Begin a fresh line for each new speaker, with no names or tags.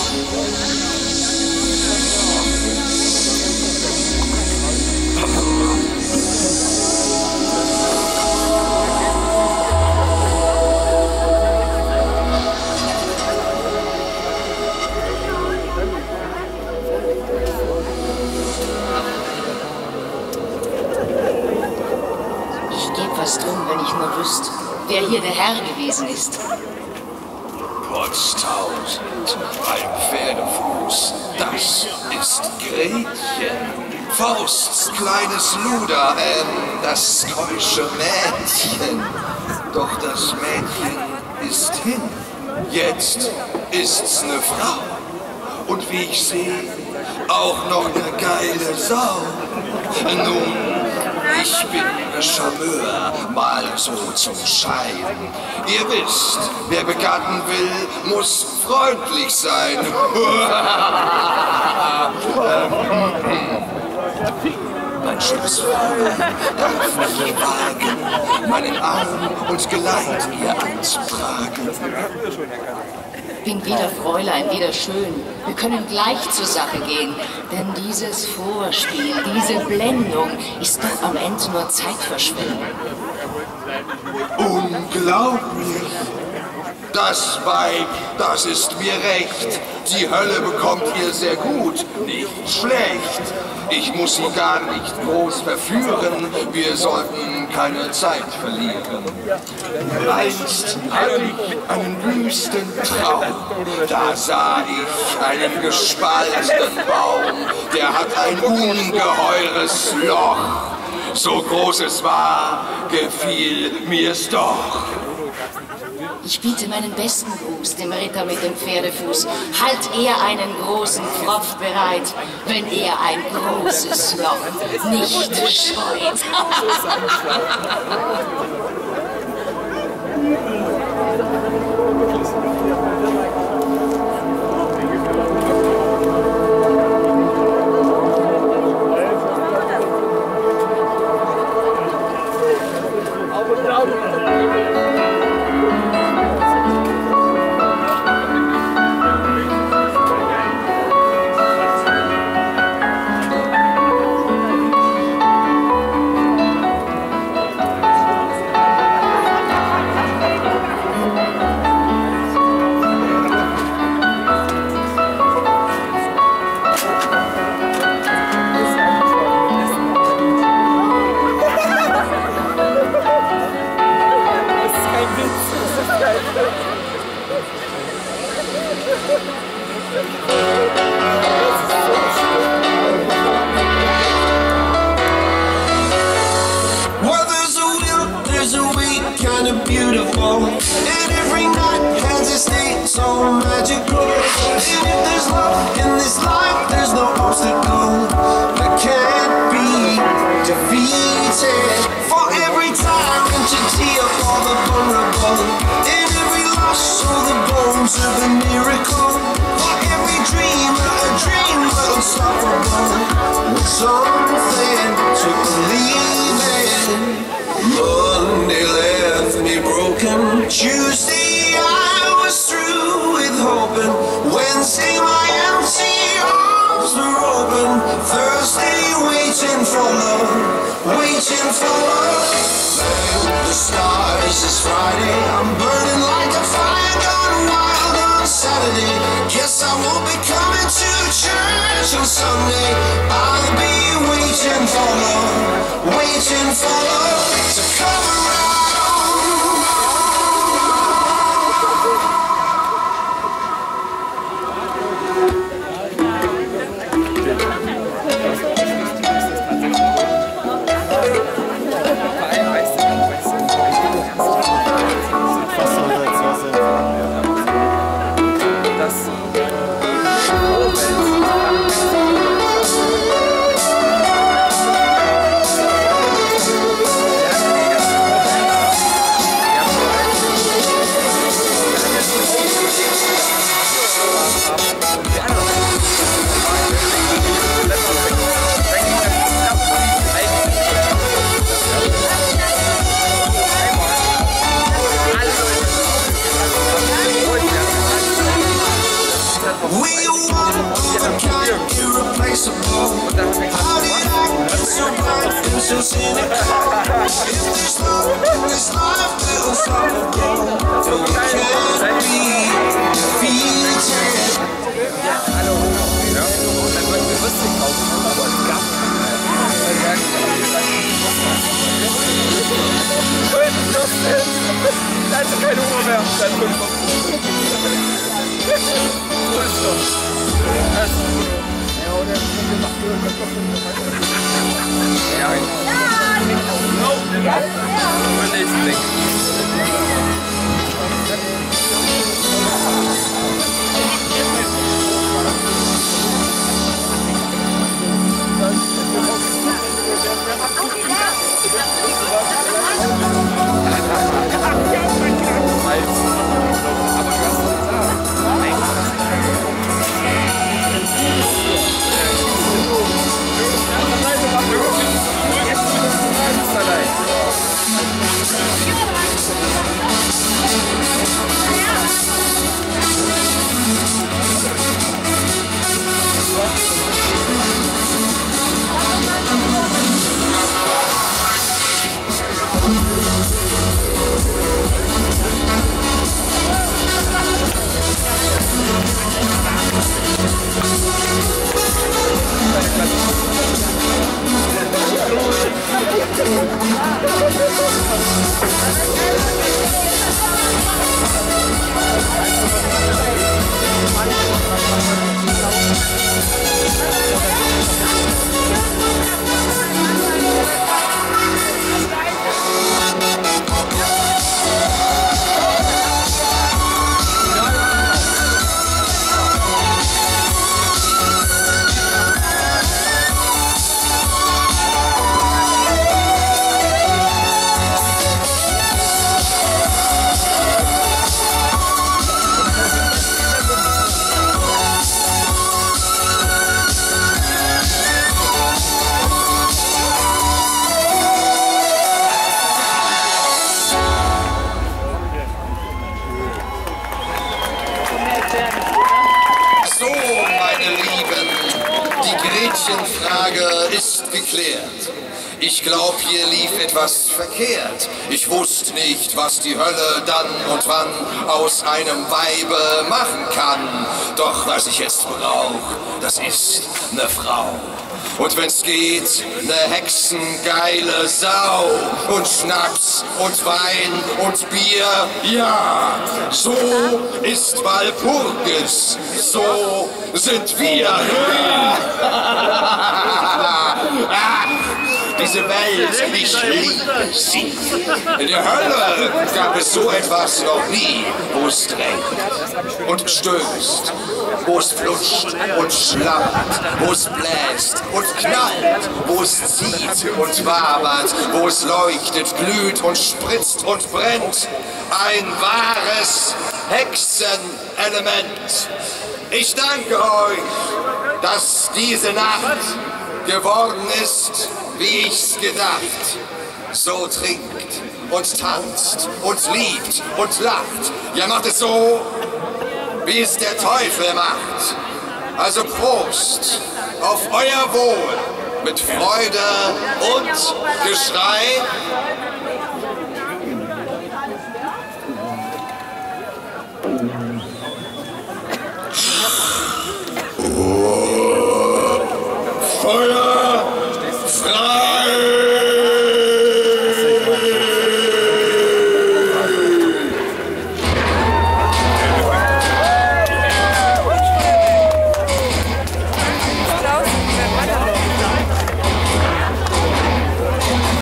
Wer hier der Herr gewesen ist.
Potztausend, ein Pferdefuß, das ist Gretchen. Fausts kleines Luder, das keusche Mädchen. Doch das Mädchen ist hin, jetzt ist's ne Frau. Und wie ich sehe, auch noch ne geile Sau. Nun, ich bin ne Charmeur, mal so zum Schein. Ihr wisst, wer begatten will, muss freundlich sein. Mein Schlussfrage darf mich wagen, meinen Arm und Geleit ihr anzutragen.
Bin weder Fräulein, weder schön. Wir können gleich zur Sache gehen. Denn dieses Vorspiel, diese Blendung ist doch am Ende nur Zeitverschwendung.
Unglaublich! Das Weib, das ist mir recht. Die Hölle bekommt ihr sehr gut, nicht schlecht. Ich muss sie gar nicht groß verführen. Wir sollten keine Zeit verlieren. Einst hatte ich einen wüsten Traum. Da sah ich einen gespaltenen Baum. Der hat ein ungeheures Loch. So groß es war, gefiel mir's doch.
Ich biete meinen besten Gruß dem Ritter mit dem Pferdefuß. Halt er einen großen Pfropf bereit, wenn er ein großes Loch nicht scheut.
Beautiful, and every night has a state so magical. And if there's love in this life, there's no obstacle that can't be defeated. For every tragedy of all the vulnerable, in every loss, all the bones of a miracle. For every dreamer, a dream unstoppable, with something to believe in. Monday left me broken. Tuesday I was through with hoping. Wednesday my empty arms were open. Thursday waiting for love, waiting for love. Thank the stars, it's Friday. I'm burning like a fire gone wild on Saturday. Guess I won't be coming to church on Sunday. I'll be waiting for love, waiting for love to come around. be a one-of-a-kind, irreplaceable. How do you act so blind and so cynical? If there's love in this life, then unstoppable. And we can't be defeated.
Da ist keine Uhr mehr.
Gretchenfrage ist geklärt. Ich glaub, hier lief etwas verkehrt. Ich wusste nicht, was die Hölle dann und wann aus einem Weibe machen kann. Doch was ich jetzt brauch, das ist ne Frau. Und wenn's geht, ne hexengeile Sau. Und Schnaps und Wein und Bier, ja, so ist Walpurgis, so sind wir. Diese Welt, ich liebe sie. In der Hölle gab es so etwas noch nie, wo es drängt und stößt, wo es flutscht und schlammert, wo es bläst und knallt, wo es zieht und wabert, wo es leuchtet, glüht und spritzt und brennt. Ein wahres Hexenelement. Ich danke euch, dass diese Nacht geworden ist, wie ich's gedacht. So trinkt und tanzt und liebt und lacht. Ja, macht es so, wie es der Teufel macht. Also Prost auf euer Wohl mit Freude und Geschrei. Feuer frei!